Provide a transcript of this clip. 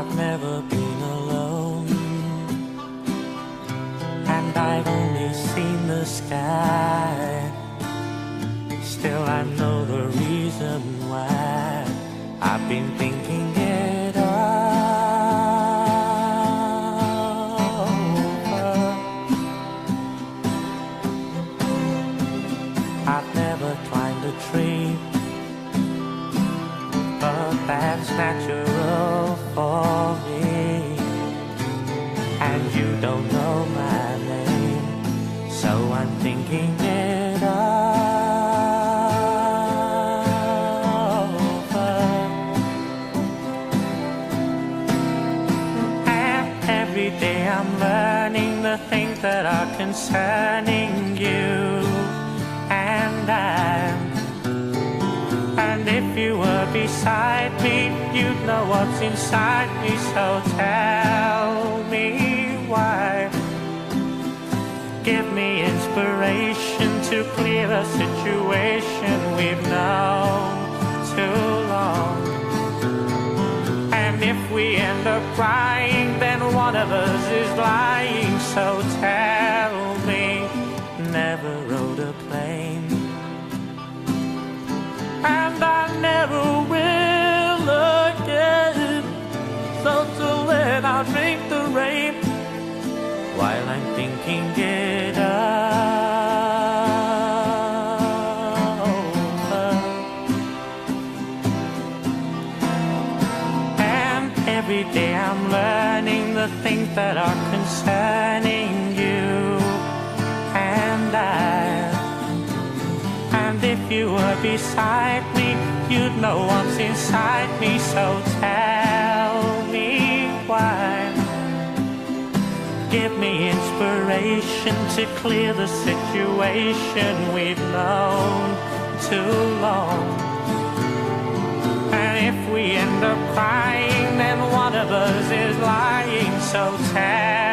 I've never been alone, and I've only seen the sky. Still I know the reason why. I've been thinking it over. I've never climbed a tree, but that's natural for me. And you don't know my name, so I'm thinking it over. And every day I'm learning the things that are concerning you and And if you were beside me, you'd know what's inside me. So tell me why. Give me inspiration to clear a situation we've known too long. And if we end up crying, then one of us is lying. So tell me, never rode a plane, and I never will again. So till then I'll drink the rain while I'm thinking it over. And every day I'm learning the things that are concerning you and And if you were beside me, you'd know what's inside me. So tell me why. Give me inspiration to clear the situation we've known too long. And if we end up crying, then one of us is lying. So tell